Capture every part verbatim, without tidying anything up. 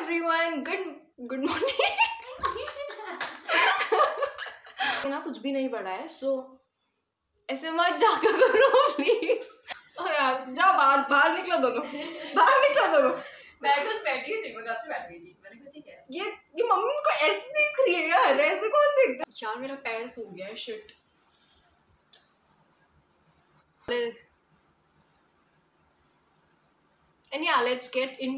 Everyone, good good morning. ना कुछ भी नहीं पड़ा है, सो ऐसे मत जाकर करो प्लीज। यार जा बाहर बाहर निकलो दोनों, बाहर निकलो दोनों। मैं कुछ बैठी हुई थी, मैं कब से बैठ गई थी, मैंने कुछ नहीं किया। ये ये मम्मी को ऐसे दिख रही है यार, ऐसे कौन देखता है? यार मेरा पैर सूख गया है, shit. And yeah, let's get in.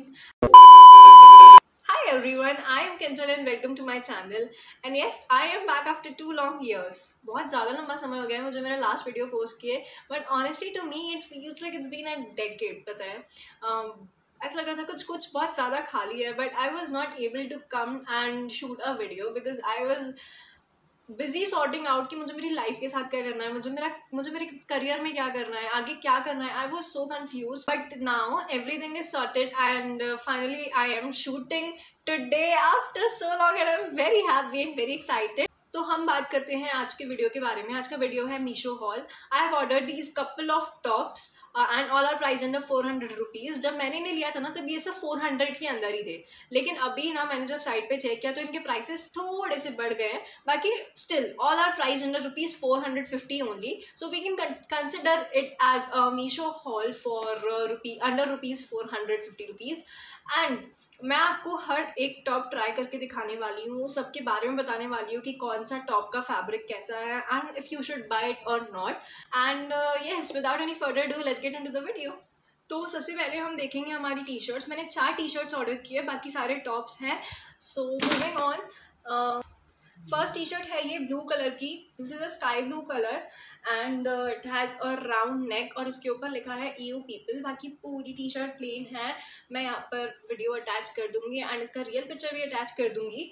Hi everyone, I am Kinjal and welcome to my channel. And yes, I am back after two long years. बहुत ज़्यादा लंबा समय हो गया है मुझे मेरा लास्ट वीडियो पोस्ट किए, but honestly to me it feels like it's been a decade. पता है, um, ऐसा लगा था कुछ कुछ बहुत ज़्यादा खाली है, but I was not able to come and shoot a video because I was busy sorting out कि मुझे मेरी लाइफ के साथ क्या करना है, मुझे मेरा मुझे मेरे करियर में क्या करना है, आगे क्या करना है। I was so confused, but now everything is sorted and finally I am shooting today after so long and I am very happy and very excited. तो हम बात करते हैं आज के वीडियो के बारे में। आज का वीडियो है Meesho haul. I have ordered these couple of tops and all are price under four hundred rupees. जब मैंने इन्हें लिया था ना तब ये सब फोर हंड्रेड के अंदर ही थे, लेकिन अभी ना मैंने जब साइट पे चेक किया तो इनके प्राइसेस थोड़े से बढ़ गए हैं। बाकी still all are price under rupees four hundred fifty only, so we can consider it as a Meesho haul for rupee under rupees four hundred fifty rupees. And मैं आपको हर एक टॉप ट्राई करके दिखाने वाली हूँ, सबके बारे में बताने वाली हूँ कि कौन सा टॉप का फैब्रिक कैसा है and if you should buy it और not. And yes, without any further do let's get into the video. तो सबसे पहले हम देखेंगे हमारी टी शर्ट्स। मैंने चार टी शर्ट्स ऑर्डर किए, बाकी सारे टॉप्स हैं। So moving on, first T shirt है ये ब्लू कलर की। This is a sky blue colour and it has a round neck और इसके ऊपर लिखा है ई यू पीपल। बाकी पूरी टी शर्ट प्लेन है। मैं यहाँ पर वीडियो अटैच कर दूँगी एंड इसका रियल पिक्चर भी अटैच कर दूँगी।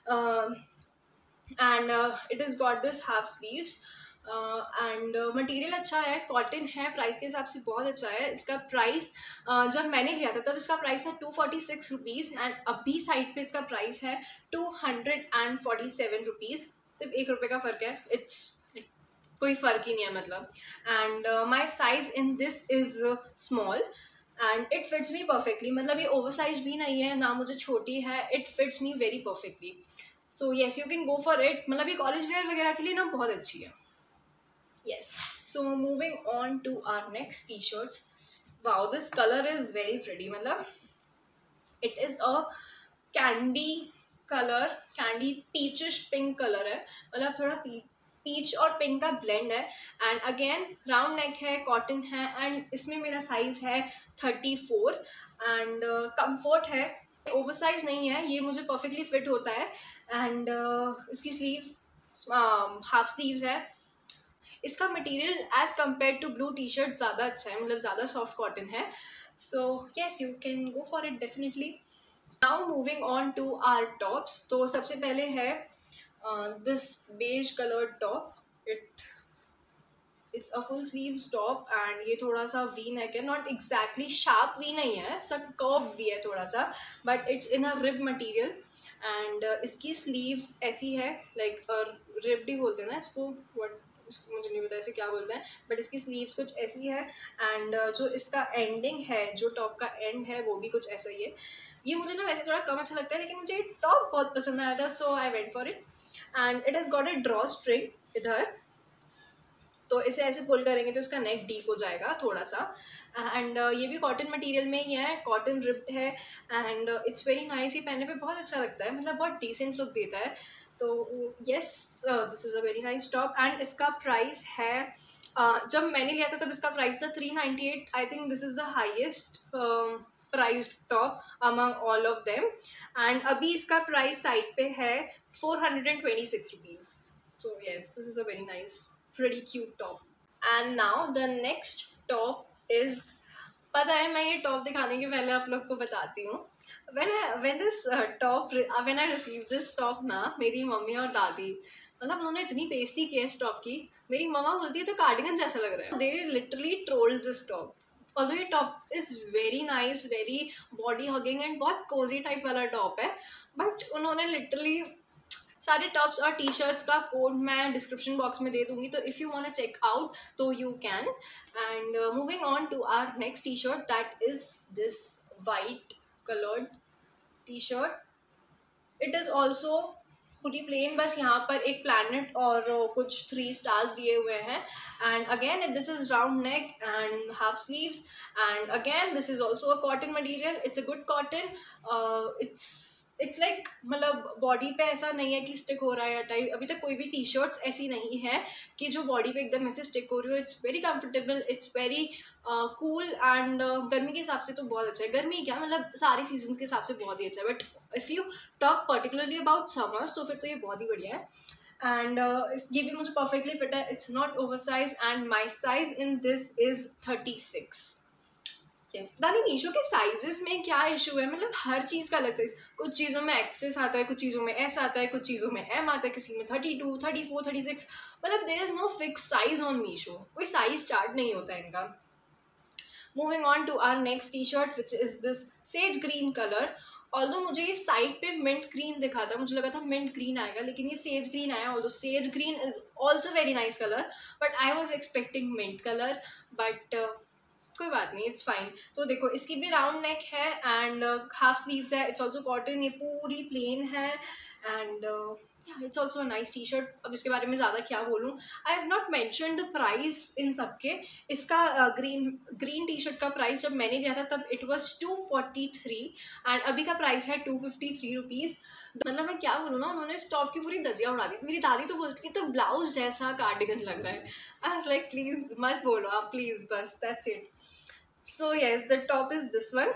And it is got this half sleeves and material अच्छा है, कॉटन है, प्राइस के हिसाब से बहुत अच्छा है। इसका प्राइस uh, जब मैंने लिया था तब इसका प्राइस था two forty six rupees and अभी साइट पे इसका प्राइस है two hundred and forty seven rupees. सिर्फ एक रुपये का फ़र्क है, इट्स कोई फ़र्क ही नहीं है मतलब। And my size in this is small and it fits me perfectly. मतलब ये ओवर साइज भी नहीं है ना मुझे छोटी है, it fits me very perfectly. So yes, you can go for it. मतलब ये कॉलेज वेयर वगैरह के लिए ना बहुत अच्छी है। Yes, so moving on to our next t-shirts. Wow, this color is very pretty. मतलब it is a candy color, candy peachish pink color है। मतलब थोड़ा पीच और पिंक का ब्लेंड है एंड अगेन राउंड नेक है, कॉटन है and इसमें मेरा साइज़ है थर्टी फोर एंड कंफर्ट है। ओवर साइज नहीं है, ये मुझे परफेक्टली फिट होता है एंड uh, इसकी स्लीव्स हाफ स्लीव्स है। इसका material as compare to blue T shirt ज़्यादा अच्छा है, मतलब ज़्यादा सॉफ्ट कॉटन है। So yes, you can go for it definitely. Now moving on to our tops. तो सबसे पहले है this beige coloured top. It it's a full sleeves top and ये थोड़ा सा वी नेक है, नॉट एग्जैक्टली शार्प वी नहीं है, सब कर्व भी है थोड़ा सा, but it's in a rib material and इसकी स्लीव्स ऐसी है, लाइक रिब्ड ही बोलते हैं ना इसको, व्हाट उसको मुझे नहीं पता ऐसे क्या बोलते हैं, बट इसकी स्लीव्स कुछ ऐसी है एंड uh, जो इसका एंडिंग है, जो टॉप का एंड है वो भी कुछ ऐसा ही है। ये मुझे ना वैसे थोड़ा कम अच्छा लगता है, लेकिन मुझे टॉप बहुत पसंद आया था, so I went for it and it has got a drawstring इधर। तो इसे ऐसे पुल करेंगे तो इसका नेक डीप हो जाएगा थोड़ा सा एंड uh, ये भी कॉटन मटेरियल में ही है, कॉटन रिप्ड है एंड इट्स वेरी नाइस। ये पहनने पे बहुत अच्छा लगता है, मतलब बहुत डिसेंट लुक देता है। तो yes, this is a very nice top and इसका प्राइस है uh, जब मैंने लिया था तब इसका प्राइस था three ninety eight. I think this is the highest priced top among all of them and अभी इसका प्राइस साइट पे है four hundred and twenty six rupees. So yes, this is a very nice pretty cute top. And now the next top is, पता है मैं ये top दिखाने के पहले आप लोग को बताती हूँ। when I when this uh, top when I received this top ना, मेरी मम्मी और दादी मतलब उन्होंने इतनी बेइज्जती की है इस टॉप की। मेरी मम्मा बोलती है तो कार्डिगन जैसा लग रहा है। they literally trolled this top. although ये top is very nice, very body hugging and बहुत कोजी टाइप वाला टॉप है, बट उन्होंने लिटरली सारे टॉप्स और टी शर्ट्स का कोड मैं डिस्क्रिप्शन बॉक्स में दे दूँगी, तो if you want to check out तो you can. And moving on to our next T shirt, that is this white coloured T shirt. It is also पूरी plain, बस यहाँ पर एक प्लैनेट और कुछ थ्री स्टार्स दिए हुए हैं। And again this is round neck and half sleeves, and again this is also a cotton material. It's a good cotton. It's it's like मतलब बॉडी पे ऐसा नहीं है कि स्टिक हो रहा है या टाइप। अभी तक कोई भी टी शर्ट्स ऐसी नहीं है कि जो बॉडी पे एकदम ऐसे स्टिक हो रही हो। It's very comfortable, it's very cool and गर्मी के हिसाब से तो बहुत अच्छा है। गर्मी क्या मतलब सारे सीजन्स के हिसाब से बहुत ही अच्छा है, but if you talk particularly about summers तो फिर तो ये बहुत ही बढ़िया है। एंड uh, ये भी मुझे परफेक्टली फिट है। It's not over size and my size in this is thirty six. Yes, पता नहीं मीशो के साइजेस में क्या इशू है, मतलब हर चीज़ का अलग साइज। कुछ चीज़ों में एक्सेस आता है, कुछ चीज़ों में एस आता है, कुछ चीज़ों में एम आता है, किसी में thirty two thirty four thirty six. मतलब there is no fix size on Meesho, कोई साइज चार्ट नहीं होता है इनका। Moving on to our next T shirt which is this sage green colour. Although मुझे ये साइड पे मिंट ग्रीन दिखा था, मुझे लगा था मिंट ग्रीन आएगा, लेकिन ये सेज ग्रीन आया। Although sage green is also very nice colour, but I was expecting mint colour, but कोई बात नहीं, इट्स फाइन। तो देखो इसकी भी राउंड नेक है एंड हाफ स्लीव्स है। इट्स ऑल्सो कॉटन, ये पूरी प्लेन है and it's also nice T shirt. अब इसके बारे में ज़्यादा क्या बोलूँ। I have not mention the price in सबके। इसका ग्रीन ग्रीन टी शर्ट का प्राइस जब मैंने लिया था तब it was two forty three and अभी का प्राइस है टू फिफ्टी थ्री रुपीज़। मतलब मैं क्या बोलूँ ना, उन्होंने स्टॉप की पूरी दजिया उड़ा दी। मेरी दादी तो बोलती तो ब्लाउज जैसा कार्डिगन लग रहा है। आई वाज लाइक प्लीज़ मत बोलो आप प्लीज़, बस that's it. So yes the top is this one.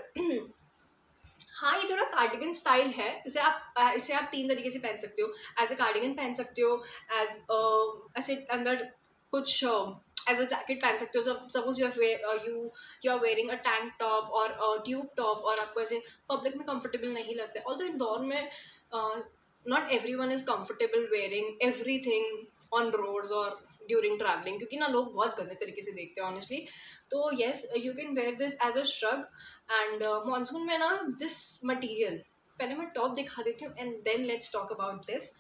हाँ, ये थोड़ा कार्डिगन स्टाइल है। इसे आप इसे आप तीन तरीके से पहन सकते हो। एज अ कार्डिगन पहन सकते हो, एज ऐसे अंदर कुछ एज अ जैकेट पहन सकते हो। Suppose you you you are wearing a tank top और ट्यूब टॉप और आपको ऐसे पब्लिक में कंफर्टेबल नहीं लगता है। ऑल्दो इंदौर में not everyone is comfortable wearing everything on roads और ड्यूरिंग ट्रैवलिंग, क्योंकि ना लोग बहुत गंदे तरीके से देखते हैं ऑनेस्टली। तो yes, you can wear this as a shrug. And monsoon में ना दिस मटीरियल, पहले मैं टॉप दिखा देती हूँ and then let's talk about this.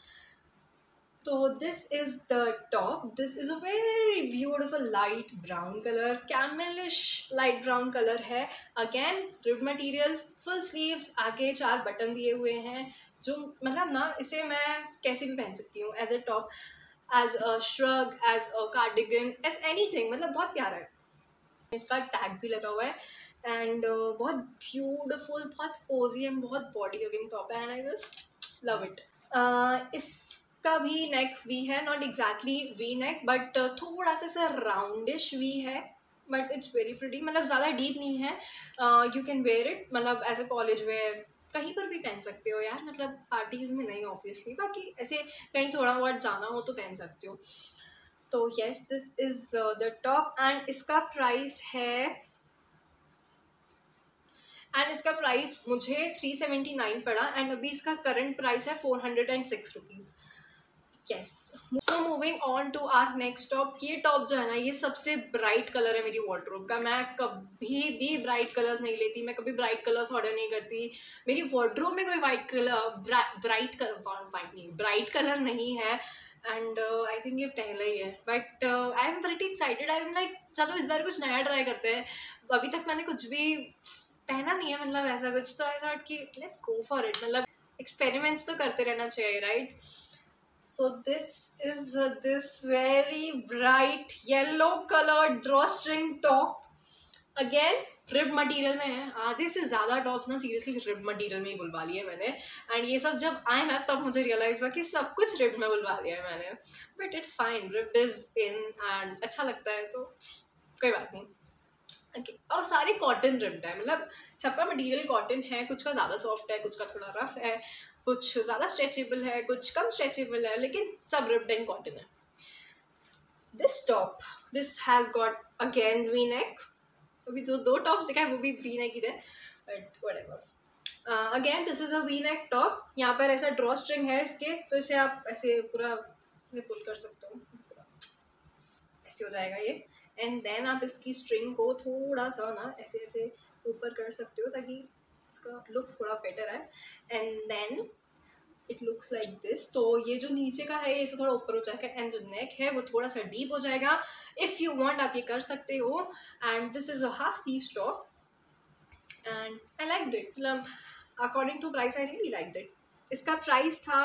तो this is the top. This is a very beautiful light brown colour, camelish light brown colour है। Again rib material, full sleeves, आगे चार बटन दिए हुए हैं, जो मतलब ना इसे मैं कैसे भी पहन सकती हूँ, as a top, as a shrug, as a cardigan, as anything. मतलब बहुत प्यारा है। इसका टैग भी लगा हुआ है एंड uh, बहुत ब्यूटिफुल, बहुत कोजी एंड बहुत बॉडी लविंग टॉप है and I just love it. इसका भी नेक वी है, not exactly V neck but थोड़ा सा सा राउंडिश वी है, बट इट्स वेरी प्रिटी। मतलब ज़्यादा डीप नहीं है। यू कैन वेयर इट, मतलब एज अ कॉलेज वेयर कहीं पर भी पहन सकते हो यार, मतलब पार्टीज़ में नहीं ऑब्वियसली, बाकी ऐसे कहीं थोड़ा बहुत जाना हो तो पहन सकते हो। तो yes, this is the top and इसका प्राइस है एंड इसका प्राइस मुझे थ्री सेवेंटी नाइन पड़ा एंड अभी इसका करंट प्राइस है four hundred and six rupees. Yes, so moving on to our next top. ये टॉप जो है ना, ये सबसे ब्राइट कलर है मेरी वार्डरोब का। मैं कभी भी ब्राइट कलर्स नहीं लेती, मैं कभी ब्राइट कलर्स ऑर्डर नहीं करती। मेरी वार्डरोब में कोई white colour bright colour white नहीं ब्राइट कलर नहीं है एंड आई थिंक ये पहला ही है, but I am very excited. I am like चलो इस बार कुछ नया ट्राई करते हैं। अभी तक मैंने कुछ भी पहना नहीं है, मतलब ऐसा कुछ, तो आई थॉट कि लेट्स गो फॉर इट। मतलब एक्सपेरिमेंट्स तो करते रहना चाहिए, right? So this is this very bright yellow colour drawstring top. Again rib material में है। आधे से ज़्यादा टॉप ना सीरियसली रिब मटेरियल में ही बुलवा लिए मैंने एंड ये सब जब आए ना तब मुझे रियलाइज हुआ कि सब कुछ रिब में बुलवा लिया है मैंने, but it's fine, rib is in and अच्छा लगता है तो कोई बात नहीं। ओके, और सारे कॉटन रिब्ड है, मतलब सबका मटेरियल कॉटन है। कुछ का ज़्यादा सॉफ्ट है, कुछ का थोड़ा रफ है, कुछ ज़्यादा स्ट्रेचेबल है, कुछ कम स्ट्रेचेबल है, लेकिन सब रिब्ड एंड कॉटन है। This top, this has got again V neck. अभी जो दो टॉप्स दिखा है वो भी वी नेक ही थे, but whatever. Again this is a V neck top. यहाँ पर ऐसा ड्रॉ स्ट्रिंग है इसके, तो इसे आप ऐसे पूरा ऐसे पुल कर सकते हो, ऐसे हो जाएगा ये। एंड देन आप इसकी स्ट्रिंग को थोड़ा सा ना ऐसे ऐसे ऊपर कर सकते हो ताकि इसका लुक थोड़ा बेटर आए। And then it looks like this. तो ये जो नीचे का है ये थोड़ा ऊपर हो जाएगा एंड जो नेक है वो थोड़ा सा डीप हो जाएगा। इफ़ यू वांट आप ये कर सकते हो। And this is a half sleeve top and I like it. मतलब according to price I really liked it. इसका प्राइस था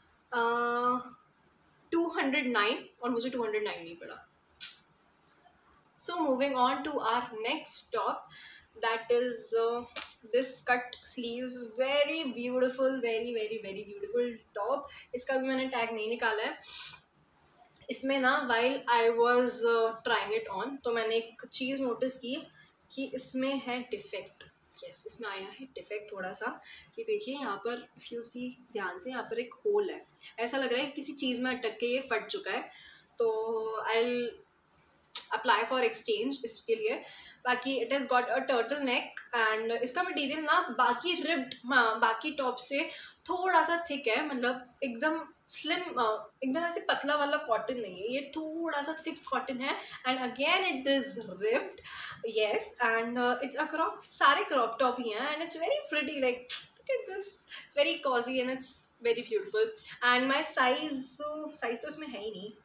टू हंड्रेड नाइन और मुझे टू हंड्रेड नाइन नहीं पड़ा. So moving on to our next top, that is uh, this cut sleeves, very beautiful, very very very beautiful top. इसका भी मैंने tag नहीं निकाला है. इसमें ना while I was uh, trying it on, तो मैंने एक चीज़ नोटिस की कि इसमें है डिफेक्ट. यस, इसमें आया है डिफेक्ट थोड़ा सा. कि देखिए यहाँ पर if you see ध्यान से, यहाँ पर एक होल है. ऐसा लग रहा है कि किसी चीज़ में अटक के ये फट चुका है. तो I'll अप्लाई फॉर एक्सचेंज इसके लिए. बाकी it has got a turtle neck and इसका मटेरियल ना बाकी रिब्ड बाकी टॉप से थोड़ा सा थिक है. मतलब एकदम स्लिम, एकदम ऐसे पतला वाला कॉटन नहीं है, ये थोड़ा सा थिक कॉटन है. And again it is ribbed. Yes, and it's a crop. सारे क्रॉप टॉप ही हैं and it's very pretty. Like this, it's very cosy and it's very beautiful. And my size size तो इसमें है ही नहीं.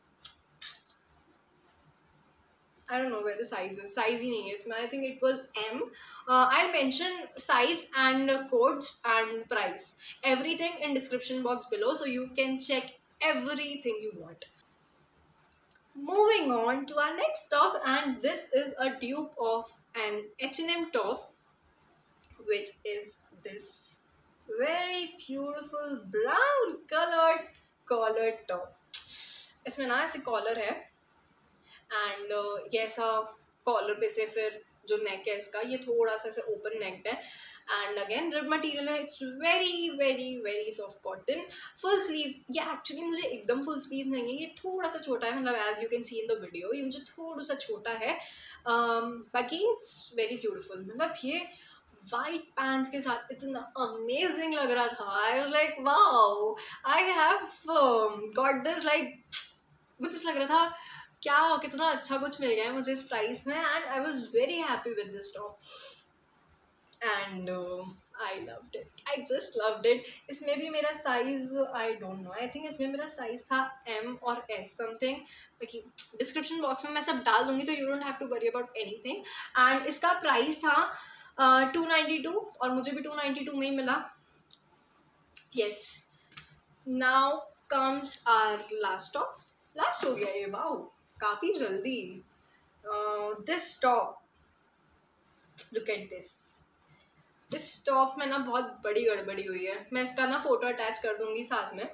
I don't know where the size is. Size ही नहीं है इसमें. I think it was M. Uh, I'll mention size and uh, codes and price. Everything in description box below, so you can check everything you want. Moving on to our next top, and this is a dupe of an H and M top, which is this very beautiful brown colored collared top. इसमें ना ऐसे collar है and uh, ये ऐसा collar पे से फिर जो नेक है इसका ये थोड़ा सा ऐसे ओपन नेक्ड है. एंड अगेन रिब मटेरियल है. It's very very very soft cotton. Full sleeves, ये एक्चुअली मुझे एकदम फुल स्लीव नहीं है, ये थोड़ा सा छोटा है. मतलब as you can see in the video ये मुझे थोड़ा सा छोटा है. um, बाकी इट्स वेरी ब्यूटिफुल. मतलब ये वाइट पैंट्स के साथ इतना अमेजिंग लग रहा था. I was like wow, I have got this. Like मुझे लग रहा था क्या कितना अच्छा कुछ मिल गया है मुझे इस प्राइस में. And I was very happy with this top and I loved it. I just loved it. इसमें भी मेरा size I don't know, I think इसमें मेरा साइज था एम और एस समथिंग. देखिए डिस्क्रिप्शन बॉक्स में मैं सब डाल दूंगी, तो you don't have to worry about anything. And इसका प्राइस था टू नाइन्टी टू और मुझे भी टू नाइन्टी टू में ही मिला. Yes, now comes our last top. Last हो गया ये, वाओ काफ़ी जल्दी. This top, look at this. This top में ना बहुत बड़ी गड़बड़ी हुई है. मैं इसका ना फोटो अटैच कर दूंगी साथ में.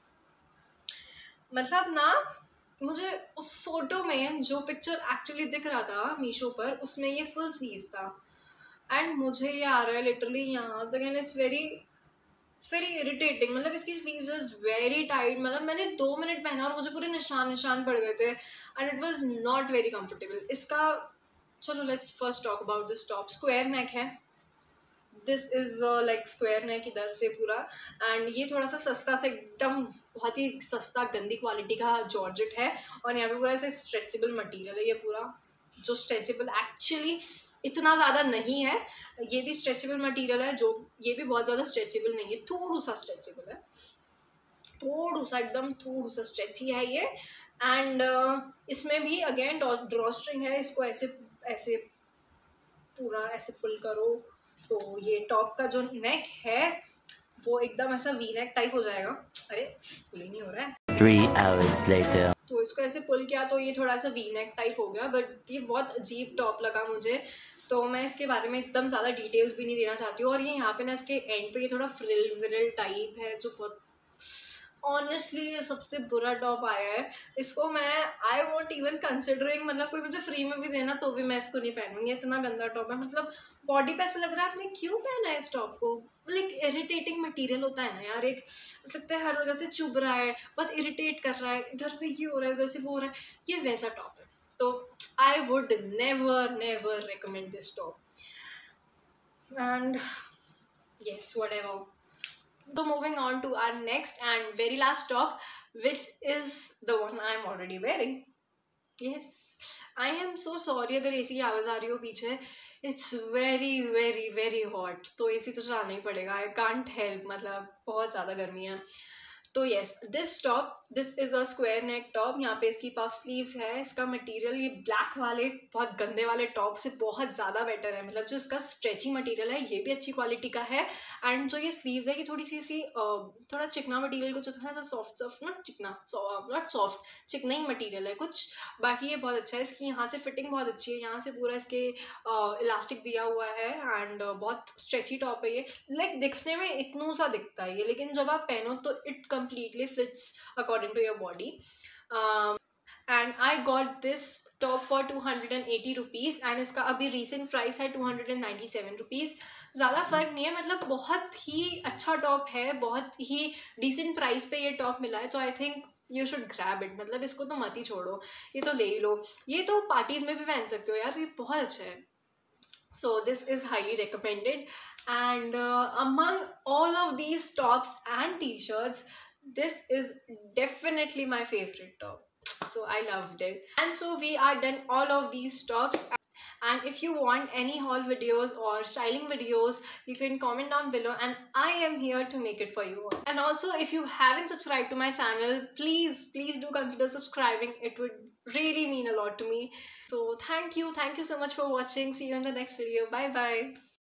मतलब ना मुझे उस फोटो में जो पिक्चर एक्चुअली दिख रहा था मीशो पर, उसमें ये फुल स्लीव्स था एंड मुझे ये आ रहा है लिटरली यहाँ तक. And it's very it's very irritating. मतलब इसकी स्लीव्स इज वेरी टाइट. मतलब मैंने दो मिनट पहना और मुझे पूरे निशान निशान पड़ गए थे and it was not very comfortable. इसका चलो let's first talk about this top. Square neck है. This is like square neck इधर से पूरा. एंड ये थोड़ा सा सस्ता सा, एकदम बहुत ही सस्ता गंदी क्वालिटी का जॉर्जेट है. और यहाँ पे पूरा ऐसे स्ट्रेचेबल मटीरियल है. ये पूरा जो स्ट्रेचेबल एक्चुअली इतना ज़्यादा नहीं है. ये भी स्ट्रेचेबल मटेरियल है, जो ये भी बहुत ज़्यादा स्ट्रेचेबल नहीं है, थोड़ा सा स्ट्रेचेबल है. थोड़ा सा एकदम थोड़ा सा स्ट्रेची है ये. एंड uh, इसमें भी अगेन ड्रॉ स्ट्रिंग है. इसको ऐसे ऐसे पूरा ऐसे पुल करो तो ये टॉप का जो नेक है वो एकदम ऐसा वी नेक टाइप हो जाएगा. अरे पुल ही नहीं हो रहा है. Three hours later. तो इसको ऐसे पुल किया तो ये थोड़ा सा वी नेक टाइप हो गया. बट ये बहुत अजीब टॉप लगा मुझे, तो मैं इसके बारे में एकदम ज़्यादा डिटेल्स भी नहीं देना चाहती हूँ. और ये यहाँ पे ना इसके एंड पे ये थोड़ा फ्रिल विरिल टाइप है, जो बहुत ऑनेस्टली ये सबसे बुरा टॉप आया है. इसको मैं आई वॉन्ट इवन कंसिडरिंग, मतलब कोई मुझे फ्री में भी देना तो भी मैं इसको नहीं पहनूंगी. इतना गंदा टॉप है. मतलब बॉडी पे ऐसा लग रहा है आपने क्यों पहना है इस टॉप को. लाइक इरिटेटिंग मटेरियल होता है ना यार, एक ऐसा लगता है हर जगह से चुभ रहा है, बहुत इरिटेट कर रहा है, इधर से ये हो रहा है, उधर से वो हो रहा है. ये वैसा टॉप है. तो I would never never recommend this top. And yes, whatever. So moving on to our next and very last top, which is the one I am already wearing. Yes, I am so sorry अगर AC की आवाज़ आ रही हो पीछे. It's very very very hot, तो AC तो चलाना ही पड़ेगा. I can't help. मतलब बहुत ज़्यादा गर्मी है. तो yes, this top, this is a square neck top. यहाँ पे इसकी पफ स्लीव्स है। इसका मटेरियल ये ब्लैक वाले बहुत गंदे वाले टॉप से बहुत ज़्यादा बेटर है। मतलब जो इसका स्ट्रेची मटेरियल है ये भी अच्छी क्वालिटी का है। एंड जो ये स्लीव्स है ये थोड़ी सी सी थोड़ा चिकना मटेरियल कुछ होता है ना, सॉफ्ट सॉफ्ट नॉट चिकना नॉट सॉफ्ट, चिकना ही मटेरियल है कुछ। बाकी ये बहुत अच्छा है। इसकी यहाँ से फिटिंग बहुत अच्छी है। यहाँ से पूरा इसके इलास्टिक दिया हुआ है एंड बहुत स्ट्रेची टॉप है ये। लाइक दिखने में इतनू सा दिखता है ये, लेकिन जब आप पहनो तो it completely fits according to your body. um, and I got this top for two hundred eighty rupees and इसका अभी recent price है two hundred ninety-seven rupees। ज़्यादा फ़र्क नहीं है, मतलब बहुत ही अच्छा टॉप है, बहुत ही decent price पे ये टॉप मिला है। तो I think you should grab it, मतलब इसको तो मत ही छोड़ो, ये तो ले ही लो। ये तो पार्टीज़ में भी पहन सकते हो यार, ये बहुत अच्छा है। So this is highly recommended, and uh, among all of these tops and t-shirts, this is definitely my favorite top. So I loved it. And so we are done all of these tops, and if you want any haul videos or styling videos, you can comment down below and I am here to make it for you. And also, if you haven't subscribed to my channel, please please do consider subscribing. It would really mean a lot to me. So thank you thank you so much for watching. See you in the next video. Bye bye.